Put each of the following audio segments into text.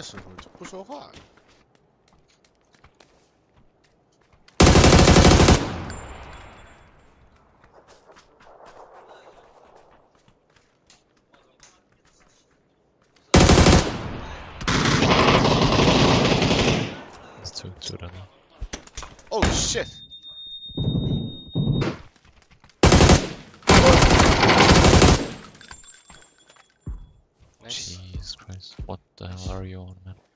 时候就不说话。 to them. Oh shit! Nice. Jesus Christ, what the hell are you on, man?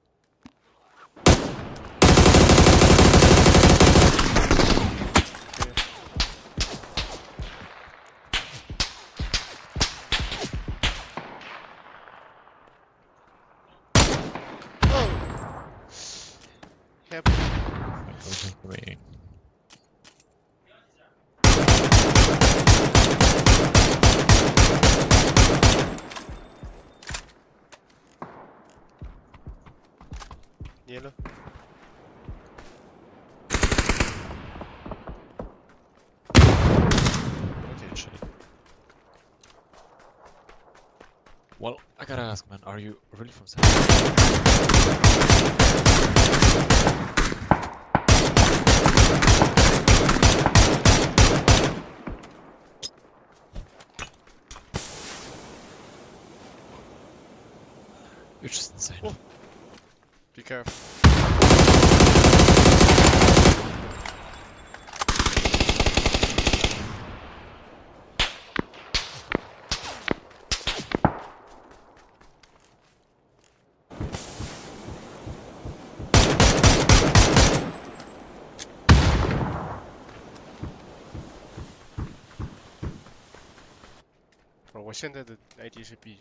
Oh! Yep. Waiting for me. Yellow. Okay, Shit. Well, I gotta ask, man, are you really from San You're just insane. Oh. Be careful.我现在的 ID 是 B。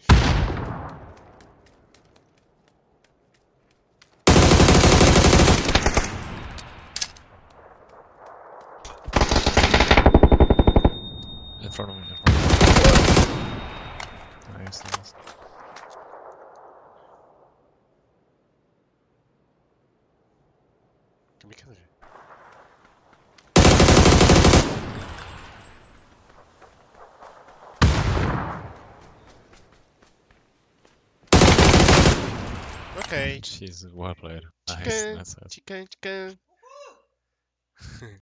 In front of me, in front of me. Nice, nice. 没看到人。Okay. Jesus, well played. Chicken, Nice, that's it. chicken.